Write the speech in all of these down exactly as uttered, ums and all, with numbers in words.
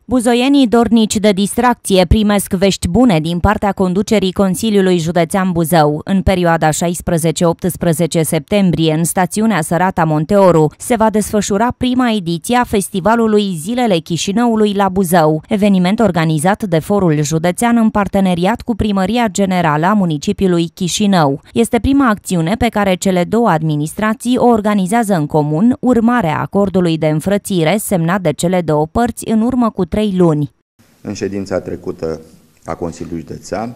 Buzoienii dornici de distracție primesc vești bune din partea conducerii Consiliului Județean Buzău. În perioada șaisprezece optsprezece septembrie, în stațiunea Sărata Monteoru, se va desfășura prima ediție a festivalului Zilele Chișinăului la Buzău, eveniment organizat de Forul Județean în parteneriat cu Primăria Generală a municipiului Chișinău. Este prima acțiune pe care cele două administrații o organizează în comun, urmare a acordului de înfrățire semnat de cele două părți în urmă cu trei luni. În ședința trecută a Consiliului Județean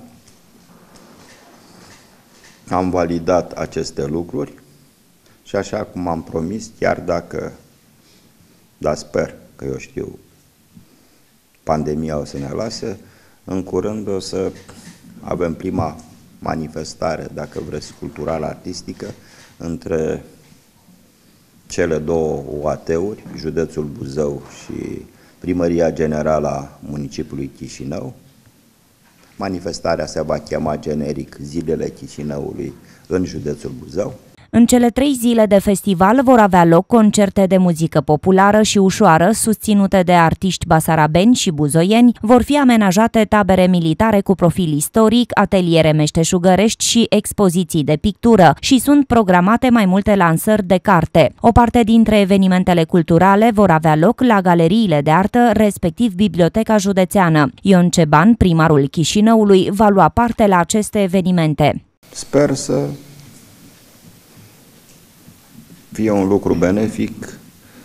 am validat aceste lucruri și așa cum am promis, chiar dacă, dar sper că eu știu, pandemia o să ne lase, în curând o să avem prima manifestare, dacă vreți, cultural-artistică între cele două O A T-uri, județul Buzău și Primăria Generală a municipiului Chișinău. Manifestarea se va chema generic Zilele Chișinăului în județul Buzău. În cele trei zile de festival vor avea loc concerte de muzică populară și ușoară, susținute de artiști basarabeni și buzoieni, vor fi amenajate tabere militare cu profil istoric, ateliere meșteșugărești și expoziții de pictură și sunt programate mai multe lansări de carte. O parte dintre evenimentele culturale vor avea loc la galeriile de artă, respectiv Biblioteca Județeană. Ion Ceban, primarul Chișinăului, va lua parte la aceste evenimente. Sper să fie un lucru benefic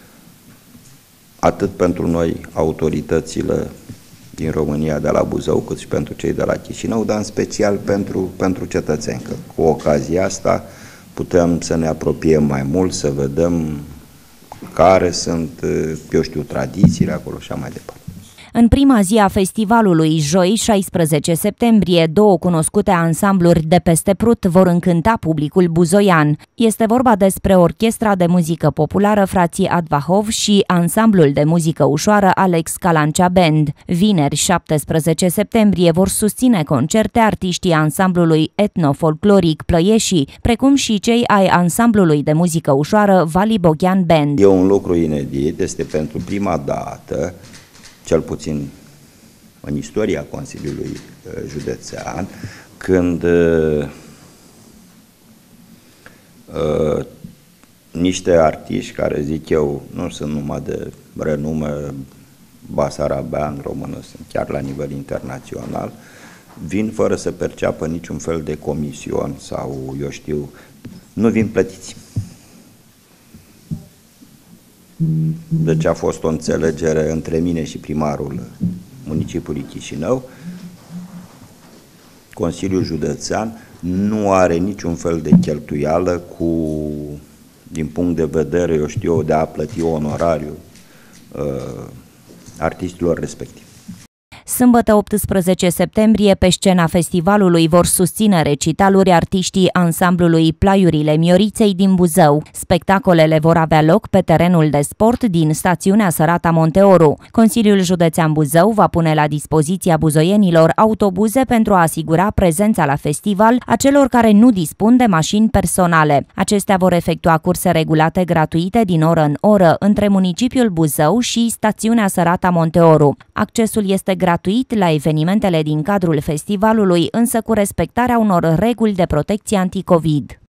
atât pentru noi, autoritățile din România de la Buzău, cât și pentru cei de la Chișinău, dar în special pentru, pentru cetățeni, că cu ocazia asta putem să ne apropiem mai mult, să vedem care sunt, eu știu, tradițiile acolo și așa mai departe. În prima zi a festivalului, joi, șaisprezece septembrie, două cunoscute ansambluri de peste Prut vor încânta publicul buzoian. Este vorba despre orchestra de muzică populară Frații Advahov și ansamblul de muzică ușoară Alex Calancea Band. Vineri, șaptesprezece septembrie, vor susține concerte artiștii ansamblului etno-folcloric Plăieșii, precum și cei ai ansamblului de muzică ușoară Vali Boghian Band. E un lucru inedit, este pentru prima dată, cel puțin în istoria Consiliului Județean, când uh, uh, niște artiști care, zic eu, nu sunt numai de renume basarabean, română, sunt chiar la nivel internațional, vin fără să perceapă niciun fel de comision sau, eu știu, nu vin plătiți. Deci a fost o înțelegere între mine și primarul municipiului Chișinău. Consiliul Județean nu are niciun fel de cheltuială cu, din punct de vedere, eu știu, de a plăti onorariu uh, artistilor respectivi. Sâmbătă, optsprezece septembrie, pe scena festivalului vor susține recitaluri artiștii ansamblului Plaiurile Mioriței din Buzău. Spectacolele vor avea loc pe terenul de sport din stațiunea Sărata Monteoru. Consiliul Județean Buzău va pune la dispoziția buzoienilor autobuze pentru a asigura prezența la festival a celor care nu dispun de mașini personale. Acestea vor efectua curse regulate gratuite din oră în oră între municipiul Buzău și stațiunea Sărata Monteoru. Accesul este gratuit la evenimentele din cadrul festivalului, însă cu respectarea unor reguli de protecție anti-Covid.